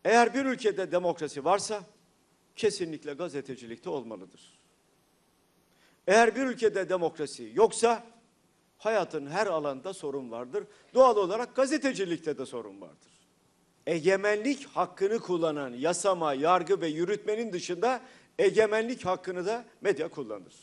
Eğer bir ülkede demokrasi varsa kesinlikle gazetecilikte olmalıdır. Eğer bir ülkede demokrasi yoksa hayatın her alanda sorun vardır. Doğal olarak gazetecilikte de sorun vardır. Egemenlik hakkını kullanan yasama, yargı ve yürütmenin dışında egemenlik hakkını da medya kullanır.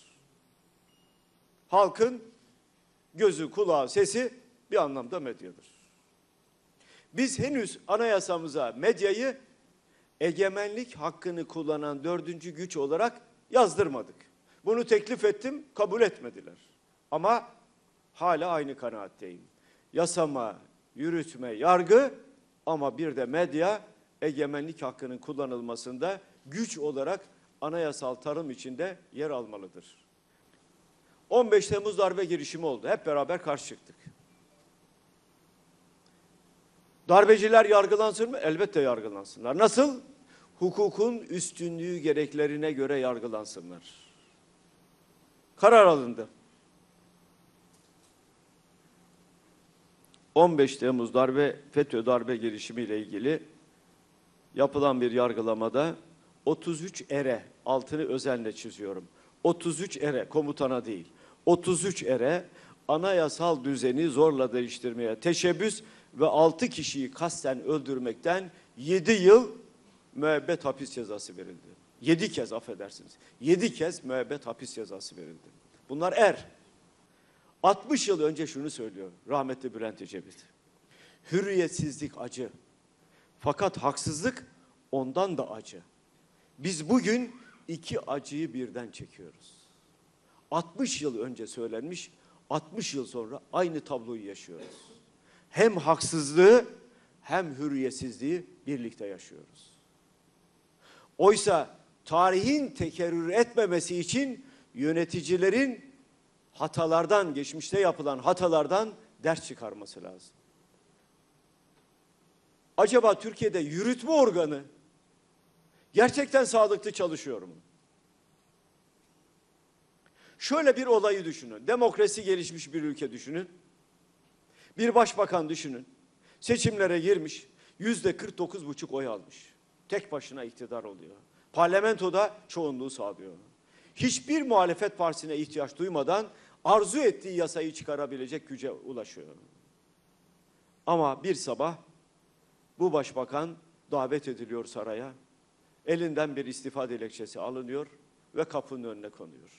Halkın gözü, kulağı, sesi bir anlamda medyadır. Biz henüz anayasamıza medyayı egemenlik hakkını kullanan dördüncü güç olarak yazdırmadık. Bunu teklif ettim, kabul etmediler. Ama hala aynı kanaatteyim. Yasama, yürütme, yargı ama bir de medya egemenlik hakkının kullanılmasında güç olarak anayasal tarım içinde yer almalıdır. 15 Temmuz darbe girişimi oldu. Hep beraber karşı çıktık. Darbeciler yargılansın mı? Elbette yargılansınlar. Nasıl? Hukukun üstünlüğü gereklerine göre yargılansınlar. Karar alındı. 15 Temmuz FETÖ darbe girişimiyle ilgili yapılan bir yargılamada 33 ere, altını özenle çiziyorum. 33 ere, komutana değil, 33 ere anayasal düzeni zorla değiştirmeye teşebbüs ve 6 kişiyi kasten öldürmekten 7 yıl müebbet hapis cezası verildi. 7 kez affedersiniz. 7 kez müebbet hapis cezası verildi. Bunlar er. 60 yıl önce şunu söylüyor rahmetli Bülent Ecevit. Hürriyetsizlik acı. Fakat haksızlık ondan da acı. Biz bugün iki acıyı birden çekiyoruz. 60 yıl önce söylenmiş, 60 yıl sonra aynı tabloyu yaşıyoruz. Hem haksızlığı hem hürriyetsizliği birlikte yaşıyoruz. Oysa tarihin tekerrür etmemesi için yöneticilerin hatalardan, geçmişte yapılan hatalardan ders çıkarması lazım. Acaba Türkiye'de yürütme organı gerçekten sağlıklı çalışıyor mu? Şöyle bir olayı düşünün. Demokrasi gelişmiş bir ülke düşünün. Bir başbakan düşünün. Seçimlere girmiş, %49,5 oy almış. Tek başına iktidar oluyor. Parlamentoda çoğunluğu sağlıyor. Hiçbir muhalefet partisine ihtiyaç duymadan arzu ettiği yasayı çıkarabilecek güce ulaşıyor. Ama bir sabah bu başbakan davet ediliyor saraya. Elinden bir istifa dilekçesi alınıyor ve kapının önüne konuyor.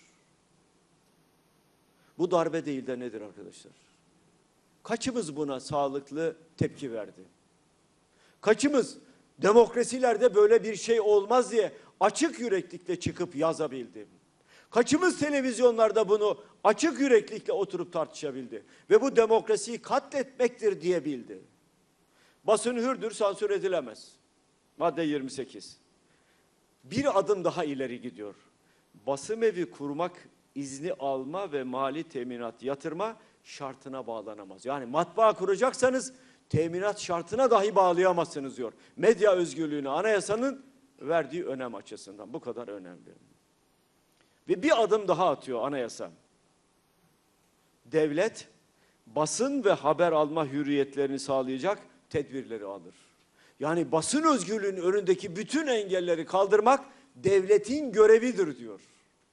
Bu darbe değil de nedir arkadaşlar? Kaçımız buna sağlıklı tepki verdi? Kaçımız demokrasilerde böyle bir şey olmaz diye açık yüreklikle çıkıp yazabildi? Kaçımız televizyonlarda bunu açık yüreklikle oturup tartışabildi ve bu demokrasiyi katletmektir diyebildi? Basın hürdür, sansür edilemez. Madde 28. Bir adım daha ileri gidiyor. Basım evi kurmak, izni alma ve mali teminat yatırma şartına bağlanamaz. Yani matbaa kuracaksanız teminat şartına dahi bağlayamazsınız diyor. Medya özgürlüğüne anayasanın verdiği önem açısından bu kadar önemli. Ve bir adım daha atıyor anayasa. Devlet basın ve haber alma hürriyetlerini sağlayacak tedbirleri alır. Yani basın özgürlüğünün önündeki bütün engelleri kaldırmak devletin görevidir diyor.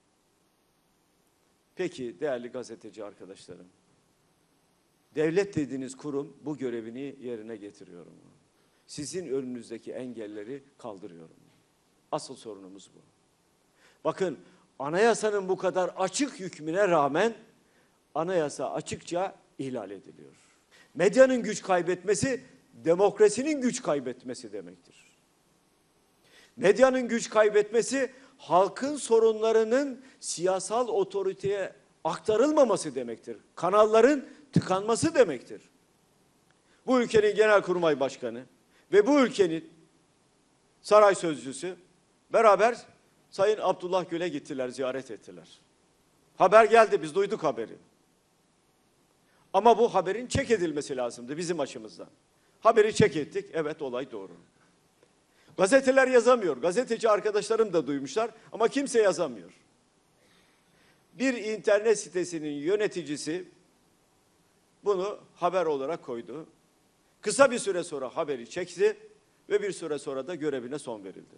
Peki değerli gazeteci arkadaşlarım, devlet dediğiniz kurum bu görevini yerine getiriyor mu? Sizin önünüzdeki engelleri kaldırıyor mu? Asıl sorunumuz bu. Bakın anayasanın bu kadar açık hükmüne rağmen anayasa açıkça ihlal ediliyor. Medyanın güç kaybetmesi demokrasinin güç kaybetmesi demektir. Medyanın güç kaybetmesi halkın sorunlarının siyasal otoriteye aktarılmaması demektir. Kanalların tıkanması demektir. Bu ülkenin Genelkurmay Başkanı ve bu ülkenin saray sözcüsü beraber Sayın Abdullah Gül'e gittiler, ziyaret ettiler. Haber geldi, biz duyduk haberi. Ama bu haberin çek edilmesi lazımdı bizim açımızdan. Haberi çek ettik, evet olay doğru. Gazeteler yazamıyor, gazeteci arkadaşlarım da duymuşlar ama kimse yazamıyor. Bir internet sitesinin yöneticisi bunu haber olarak koydu. Kısa bir süre sonra haberi çekti ve bir süre sonra da görevine son verildi.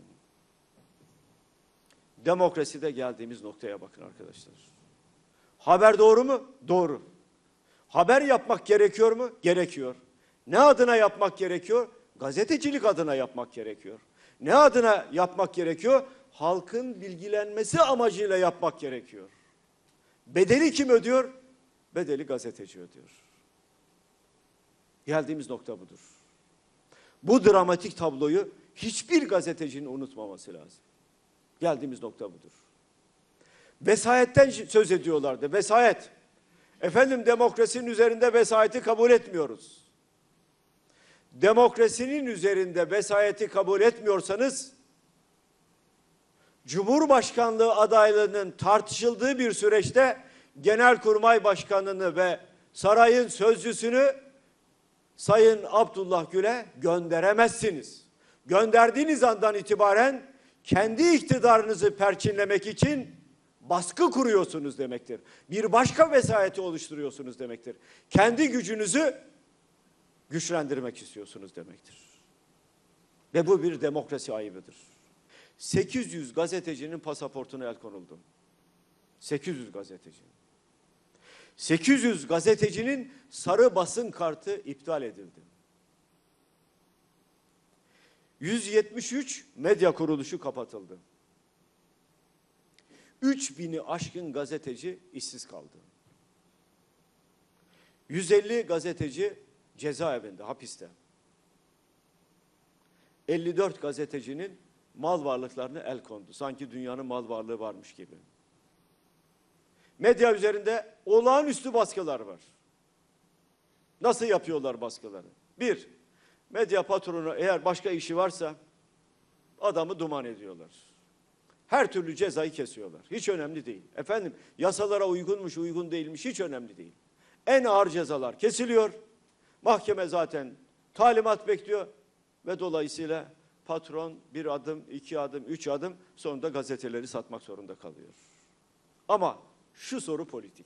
Demokraside geldiğimiz noktaya bakın arkadaşlar. Haber doğru mu? Doğru. Haber yapmak gerekiyor mu? Gerekiyor. Ne adına yapmak gerekiyor? Gazetecilik adına yapmak gerekiyor. Ne adına yapmak gerekiyor? Halkın bilgilenmesi amacıyla yapmak gerekiyor. Bedeli kim ödüyor? Bedeli gazeteci ödüyor. Geldiğimiz nokta budur. Bu dramatik tabloyu hiçbir gazetecinin unutmaması lazım. Geldiğimiz nokta budur. Vesayetten söz ediyorlardı. Vesayet. Efendim demokrasinin üzerinde vesayeti kabul etmiyoruz. Demokrasinin üzerinde vesayeti kabul etmiyorsanız, Cumhurbaşkanlığı adaylığının tartışıldığı bir süreçte Genelkurmay Başkanı'nı ve sarayın sözcüsünü Sayın Abdullah Gül'e gönderemezsiniz. Gönderdiğiniz andan itibaren kendi iktidarınızı perçinlemek için baskı kuruyorsunuz demektir. Bir başka vesayeti oluşturuyorsunuz demektir. Kendi gücünüzü güçlendirmek istiyorsunuz demektir. Ve bu bir demokrasi ayıbıdır. 800 gazetecinin pasaportuna el konuldu. 800 gazetecinin. 800 gazetecinin sarı basın kartı iptal edildi. 173 medya kuruluşu kapatıldı. 3000'i aşkın gazeteci işsiz kaldı. 150 gazeteci cezaevinde, hapiste. 54 gazetecinin mal varlıklarına el kondu. Sanki dünyanın mal varlığı varmış gibi. Medya üzerinde olağanüstü baskılar var. Nasıl yapıyorlar baskıları? Bir, medya patronu eğer başka işi varsa adamı duman ediyorlar. Her türlü cezayı kesiyorlar. Hiç önemli değil. Efendim yasalara uygunmuş, uygun değilmiş hiç önemli değil. En ağır cezalar kesiliyor. Mahkeme zaten talimat bekliyor ve dolayısıyla patron bir adım, iki adım, üç adım sonunda gazeteleri satmak zorunda kalıyor. Ama şu soru politik.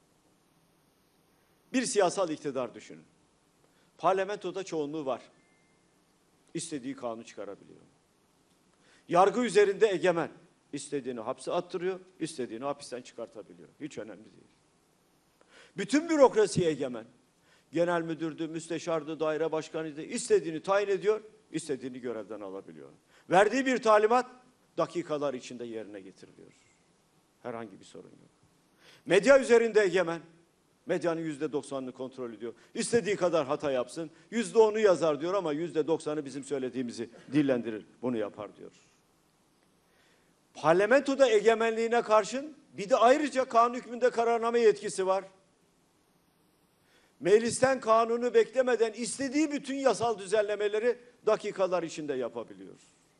Bir siyasal iktidar düşünün. Parlamentoda çoğunluğu var. İstediği kanun çıkarabiliyor. Yargı üzerinde egemen. İstediğini hapse attırıyor, istediğini hapisten çıkartabiliyor. Hiç önemli değil. Bütün bürokrasi egemen. Genel müdürdü, müsteşardı, daire başkanıydı. İstediğini tayin ediyor, istediğini görevden alabiliyor. Verdiği bir talimat dakikalar içinde yerine getiriliyor. Herhangi bir sorun yok. Medya üzerinde egemen. Medyanın %90'ını kontrol ediyor. İstediği kadar hata yapsın. %10'u yazar diyor ama %90'ı bizim söylediğimizi dillendirir. Bunu yapar diyor. Parlamentoda egemenliğine karşın bir de ayrıca kanun hükmünde kararname yetkisi var. Meclisten kanunu beklemeden istediği bütün yasal düzenlemeleri dakikalar içinde yapabiliyor.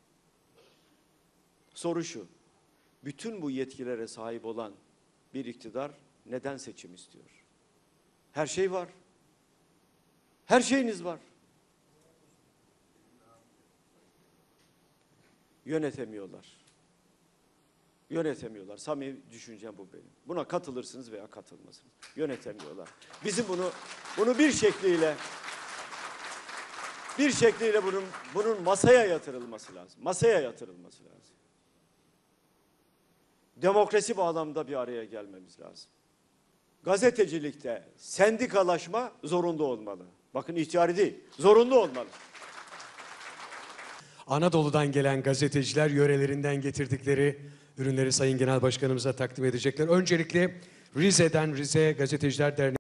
Soru şu, bütün bu yetkilere sahip olan bir iktidar neden seçim istiyor? Her şey var. Her şeyiniz var. Yönetemiyorlar. Yönetemiyorlar. Samimi düşüncem bu benim. Buna katılırsınız veya katılmazsınız. Yönetemiyorlar. Bizim bunu bir şekliyle bunun masaya yatırılması lazım. Masaya yatırılması lazım. Demokrasi bağlamında bir araya gelmemiz lazım. Gazetecilikte sendikalaşma zorunlu olmalı. Bakın ihtiyari değil, zorunlu olmalı. Anadolu'dan gelen gazeteciler yörelerinden getirdikleri ürünleri Sayın Genel Başkanımıza takdim edecekler. Öncelikle Rize'den Rize Gazeteciler Derneği